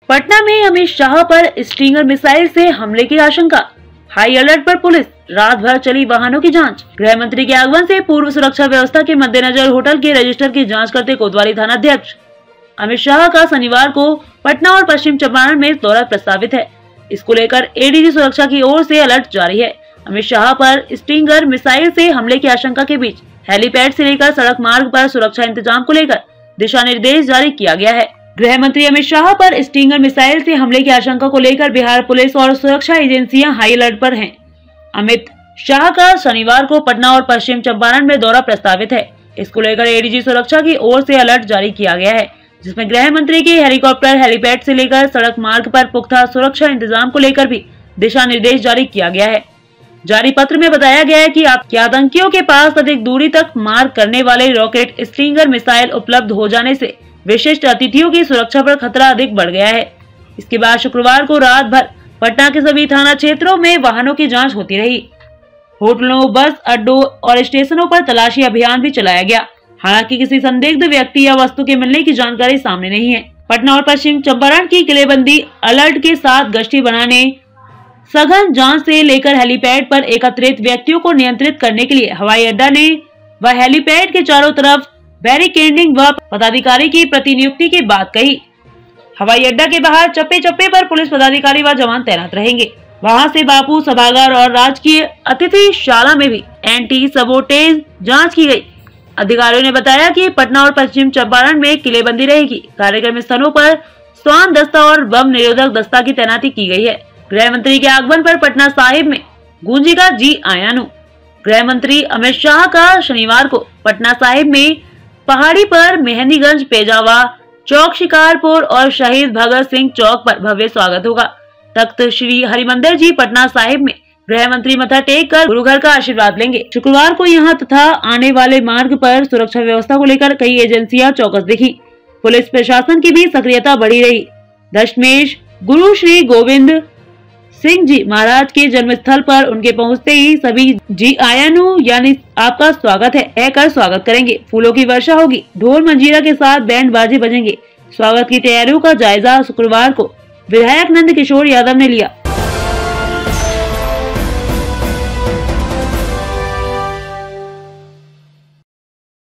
पटना में अमित शाह पर stinger missile से हमले की आशंका, हाई अलर्ट पर पुलिस, रात भर चली वाहनों की जांच। गृह मंत्री के आगमन से पूर्व सुरक्षा व्यवस्था के मद्देनजर होटल के रजिस्टर की जांच करते कोतवाली थाना अध्यक्ष। अमित शाह का शनिवार को पटना और पश्चिम चंपारण में दौरा प्रस्तावित है। इसको लेकर एडीजी सुरक्षा की ओर से अलर्ट जारी है। अमित शाह पर स्टिंगर मिसाइल से हमले की आशंका के बीच हेलीपैड से लेकर सड़क मार्ग पर सुरक्षा इंतजाम को लेकर दिशा निर्देश जारी किया गया है। गृह मंत्री अमित शाह पर स्टिंगर मिसाइल से हमले की आशंका को लेकर बिहार पुलिस और सुरक्षा एजेंसियां हाई अलर्ट पर हैं। अमित शाह का शनिवार को पटना और पश्चिम चंपारण में दौरा प्रस्तावित है। इसको लेकर एडीजी सुरक्षा की ओर से अलर्ट जारी किया गया है, जिसमें गृह मंत्री के हेलीकॉप्टर हेलीपैड से लेकर सड़क मार्ग पर पुख्ता सुरक्षा इंतजाम को लेकर भी दिशा निर्देश जारी किया गया है। जारी पत्र में बताया गया है कि आतंकियों के पास अधिक दूरी तक मार करने वाले रॉकेट स्टिंगर मिसाइल उपलब्ध हो जाने से विशिष्ट अतिथियों की सुरक्षा पर खतरा अधिक बढ़ गया है। इसके बाद शुक्रवार को रात भर पटना के सभी थाना क्षेत्रों में वाहनों की जांच होती रही। होटलों, बस अड्डों और स्टेशनों पर तलाशी अभियान भी चलाया गया। हालांकि किसी संदिग्ध व्यक्ति या वस्तु के मिलने की जानकारी सामने नहीं है। पटना और पश्चिम चंपारण की किलेबंदी अलर्ट के साथ गश्ती बनाने, सघन जांच से लेकर हेलीपैड पर एकत्रित व्यक्तियों को नियंत्रित करने के लिए हवाई अड्डा ने व हेलीपैड के चारों तरफ बैरिकेडिंग व पदाधिकारी की प्रतिनियुक्ति की बात कही। हवाई अड्डा के बाहर चप्पे चप्पे पर पुलिस पदाधिकारी व जवान तैनात रहेंगे। वहां से बापू सभागार और राजकीय अतिथिशाला में भी एंटी सबोटेज जांच की गई। अधिकारियों ने बताया कि पटना और पश्चिम चंपारण में किलेबंदी रहेगी। कार्यक्रम स्थलों पर स्वान दस्ता और बम निरोधक दस्ता की तैनाती की गई है। गृह मंत्री के आगमन पर पटना साहिब में गूंजेगा जी आयानू। गृह मंत्री अमित शाह का शनिवार को पटना साहिब में पहाड़ी पर मेहंदीगंज, पेजावा चौक, शिकारपुर और शहीद भगत सिंह चौक पर भव्य स्वागत होगा। तख्त श्री हरिमंदिर जी पटना साहिब में गृह मंत्री मत्था टेक कर गुरु घर का आशीर्वाद लेंगे। शुक्रवार को यहां तथा आने वाले मार्ग पर सुरक्षा व्यवस्था को लेकर कई एजेंसियां चौकस दिखी। पुलिस प्रशासन की भी सक्रियता बढ़ी रही। दशमेश गुरु श्री गोविंद सिंह जी महाराज के जन्म स्थल पर उनके पहुंचते ही सभी जी आयानू यानी आपका स्वागत है कहकर स्वागत करेंगे। फूलों की वर्षा होगी, ढोल मंजीरा के साथ बैंड बाजे बजेंगे। स्वागत की तैयारियों का जायजा शुक्रवार को विधायक नंद किशोर यादव ने लिया।